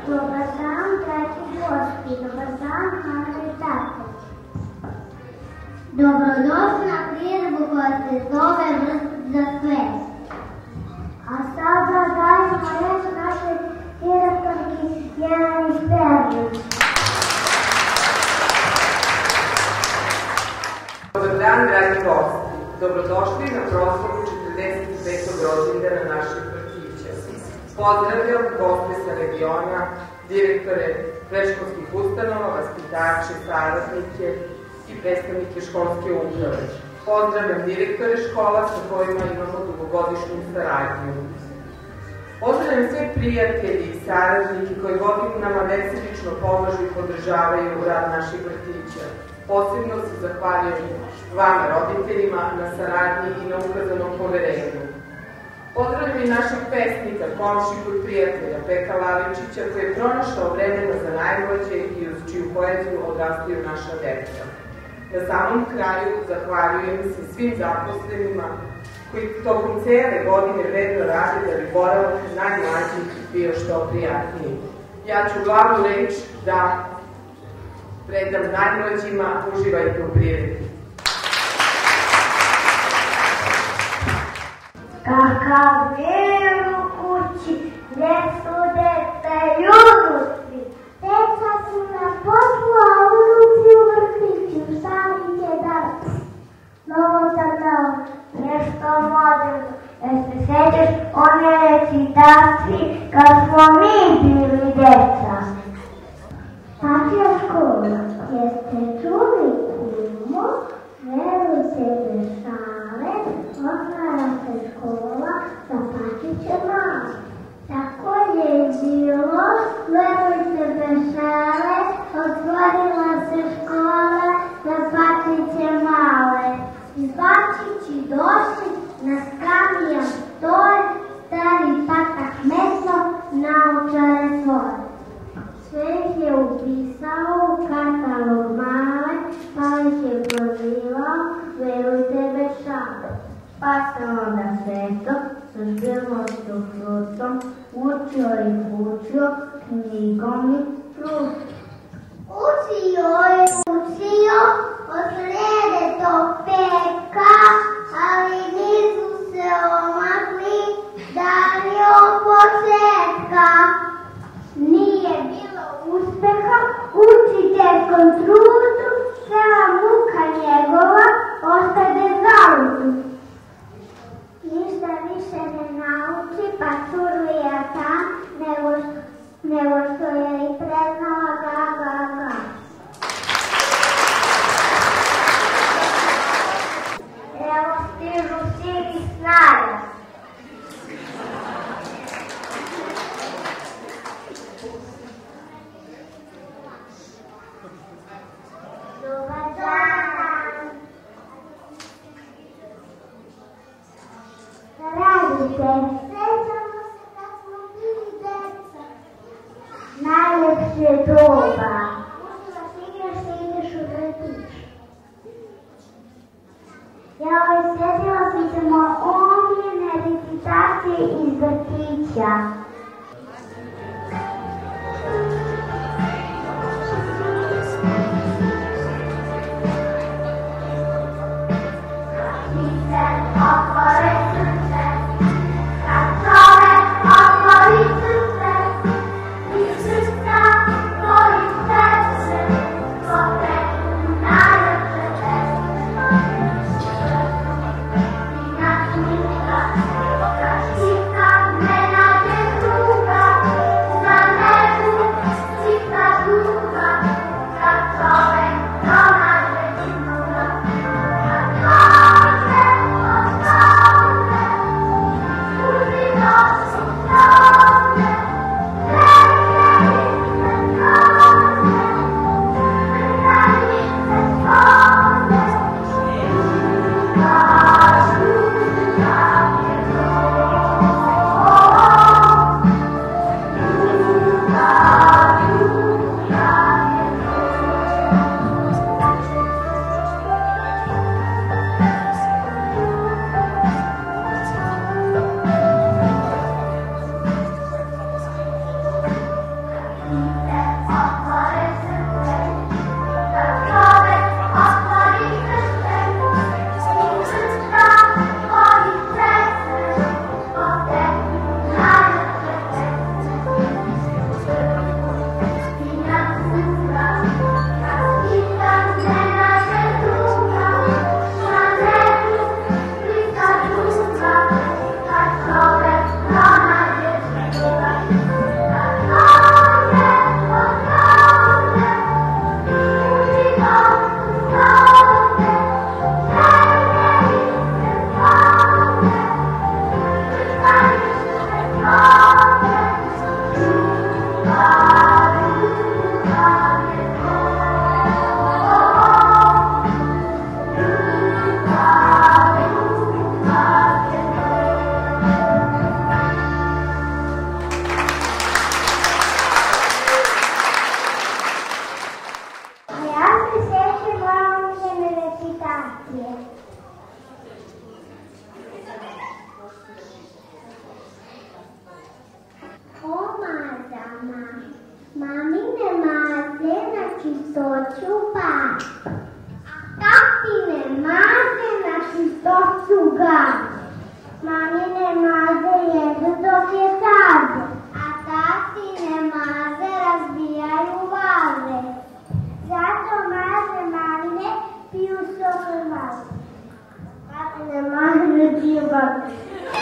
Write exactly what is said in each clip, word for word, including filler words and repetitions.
Dobar dan, dragi gosti, dobar dan, mame i tate. Dobrodošli na priredbu koja se zove Vrst za svet. A sada dajemo reč našoj direktorki Jeleni Sperlić. Dobar dan, dragi gosti. Dobrodošli na proslavu četrdeset petog rođendana naših vrtića. Pozdravljam goste sa regiona, direktore predškolskih ustanova, vaspitače, saradnike i predstavnike školske uprave. Pozdravljam direktore škola sa kojima imamo dugogodišnju saradnju. Pozdravljam sve prijatelji i saradnike koji godinama nesebično pomažu i podržavaju rad naših vrtića. Posebno se zahvaljujem vama, roditeljima, na saradnji i na ukazanom poverenju. Pozdravljam i našeg pesnika, komšiku i prijatelja, Peka Lavičića, koji je pronašao vremena za najmlađe i uz čiju poeziju odrastaju naša deca. Na samom kraju zahvaljujem se svim zaposlenima koji tokom cele godine vredno rade da bi boravak najmlađih bio što prijatniji. Ja ću glavnu reč da predam najmlađima, uživajte u priredbi. Kakav mir u kući, gde su deca i unuci. Deca su na poslu, a unuci u vrtiću, šta mi će dati? Novo sam dao, nešto moderno. Jer se sećaš one recitacije kad smo mi bili deca. Pačija škola, jeste čuli kumo, verujte bez šale, otvara se škola za Pačiće male. Tako je bilo, verujte bez šale, otvorila se škola za Pačiće male. I Pačići došli, na skamijam stoje, stari patak mesno, naučare svoje. Sve ih je upisao u katalog male, pa ih je prozivao, verujte bez šale. Pa se onda sveto, sa žbilnošću frutom, učio i učio, knjigom i frutom. Učio je učio, od srede do peka, ali nisu se omakli, dali od početka. Nije bilo uspeha, učiteljskom trudu, cela muka njegova ostade zaludu. Ništa više ne nauči, pa curuje tam, nego, nego što je i preznala ga, ga, ga. Evo stižu sivi snage. Dobar dan! Radite, sećamo se kad smo bili deca. Najlepše doba. Možda se igraš da ideš u vrtić. Ja ovaj sjetila sam se moje omiljene recitacije iz vrtića. Chica, me la čistoću pas, a tatine maze na čistoću gaz. Mamine maze jedu dok je taze, a tatine maze razbijaju vaze. Zato maze mamine piju sok od vaze. Tatine maze ne piju vaze.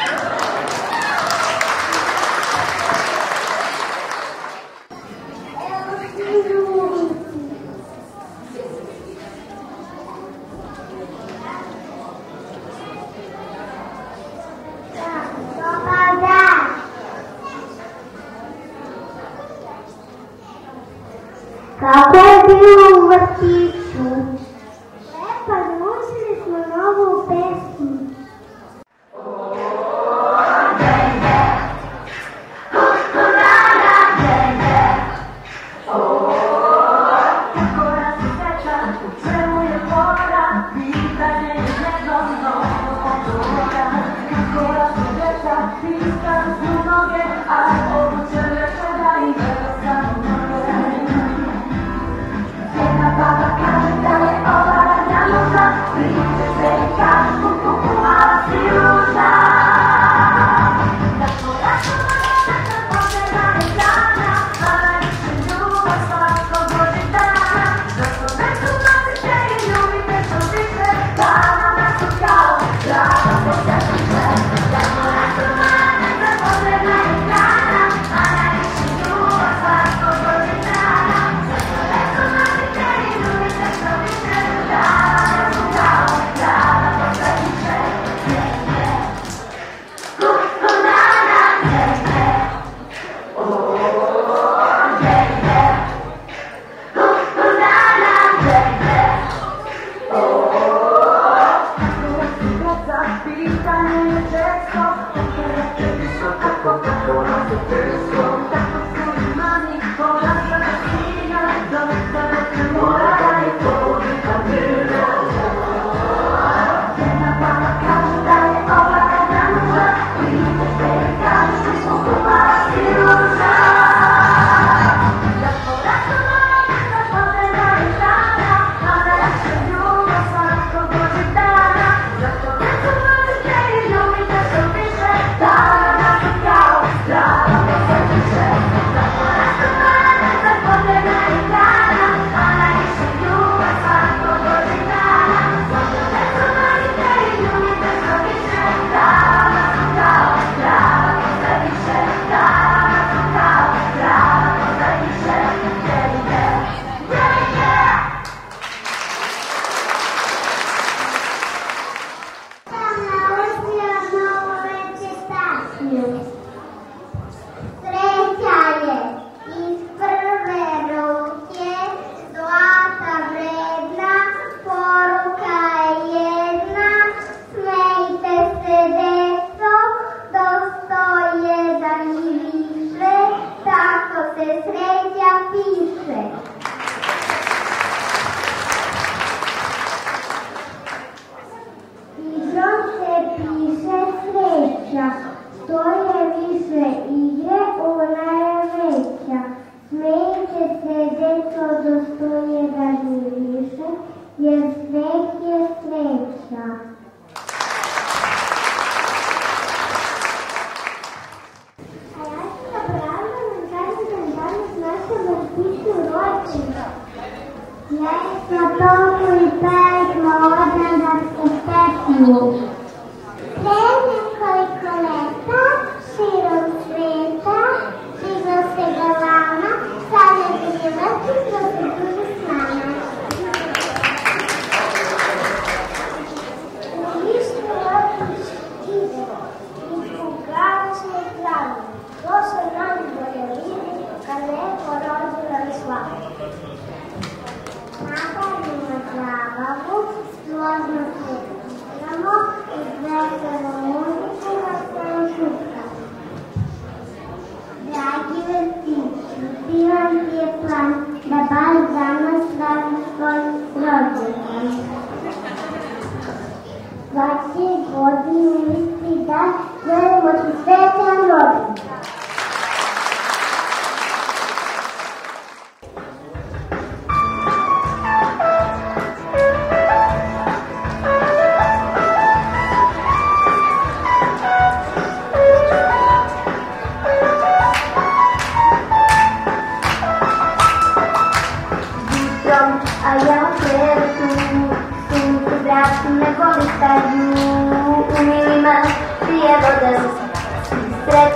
Kako je bilo u vrtiću? Lepa, naučili smo novu pesmu.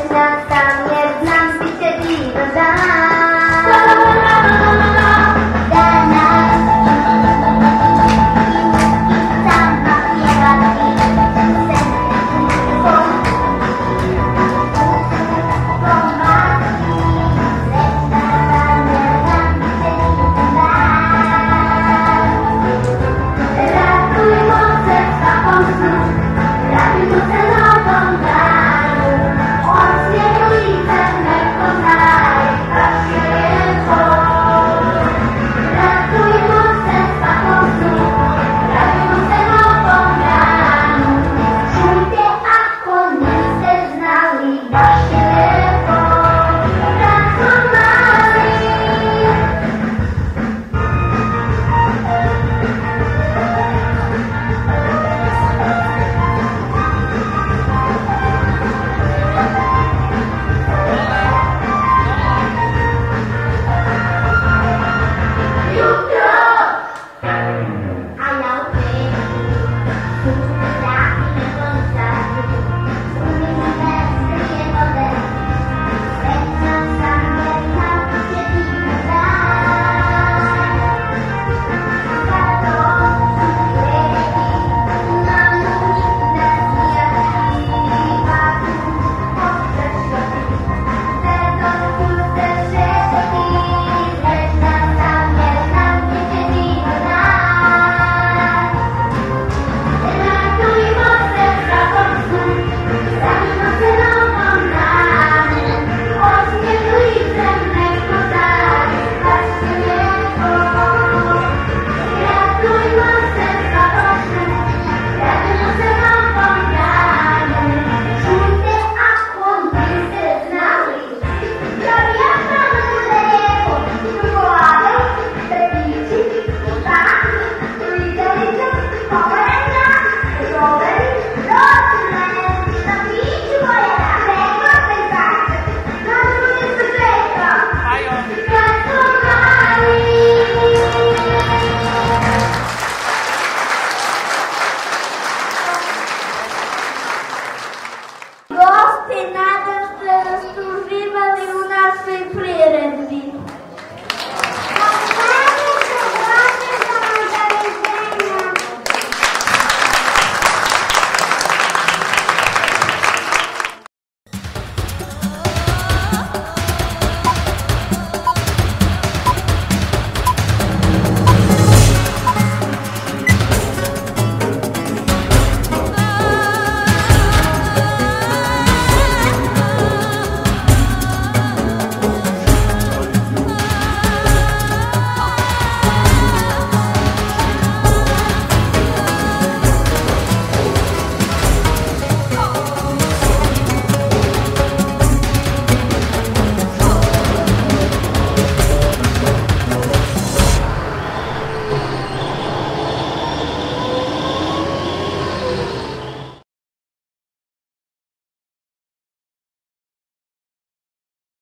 Nesrećna sam jer znam si te divan dan. Danas sama pjevati se nekom pomati. Srećna sam jer znam si te divan dan. Radujmo se svakom snu, radujmo se novom danu. Osmijeh lica neko znaje baš je to. Radujmo se svakom snu, radujmo se novom danu. Čujte ako niste znali baš je